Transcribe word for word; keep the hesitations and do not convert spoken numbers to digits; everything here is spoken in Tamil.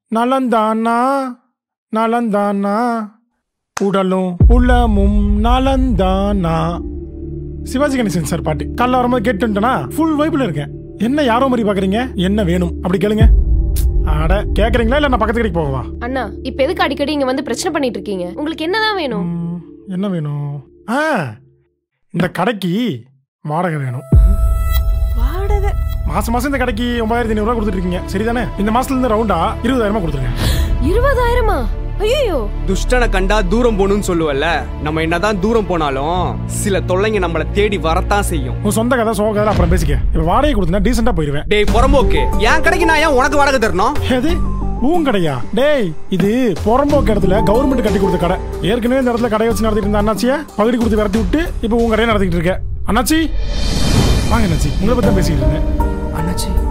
நலந்தானா நலந்தானா உடலும் உளமும் நலந்தானா. சிவாஜி கணேசன் சார் பாட்டு. காலைல வரும்போது கேட்டுட்டேனா ஃபுல் வைப்பில் இருக்கேன். என்ன யாரோ மாதிரி பாக்குறீங்க? என்ன வேணும் அப்படி கேளுங்க. அட கேக்குறீங்களா இல்ல நான் பக்கத்து கடைக்கு போகவா? அண்ணா இப்ப எதுக்கு அடிக்கடி இங்க வந்து பிரச்சனை பண்ணிட்டு இருக்கீங்க? உங்களுக்கு என்னதான் வேணும்? என்ன வேணும்? ஆ இந்த கடைக்கு வாடகை வேணும். வாடகை? மாசம் மாசம் இந்த கடைக்கு ஒன்பதாயிரத்தி ஐநூறு ரூபாய் கொடுத்துட்டு இருக்கீங்க சரிதானே? இந்த மாசத்துல இருந்து ரவுண்டா இருபதாயிரமா கொடுத்துருங்க. இருபதாயிரமா? ஐயோ, துஷ்டனை கண்டா தூரம் போகணும்னு சொல்லுவல்ல, நம்ம என்னதான் தூரம் போனாலும் சில தொல்லைங்க நம்மள தேடி வரத்தான் செய்யும். உன் சொந்த கதை சோக கதை அப்புறம் பேசிக்க. இப்ப வாடகை கொடுத்தா டீசெண்டா போயிருவேன். டேய் புறம்போக்கு, என் கடைக்கு நான் ஏன் உனக்கு வாடகை தரணும்? எது உன் கடையா? டேய் இது புறம்போக்கு இடத்துல கவர்மெண்ட் கட்டி கொடுத்த கடை. ஏற்கனவே இந்த இடத்துல கடை வச்சு நடத்திட்டு இருந்த அண்ணாச்சிய பகுதி கொடுத்து விரட்டி விட்டு இப்ப உன் கடையை நடத்திட்டு இருக்க. அண்ணாச்சி வாங்க அண்ணாச்சி, உங்களை பத்தி தான் பேசிக்கிட்டு இருந்தேன். அண்ணாச்சி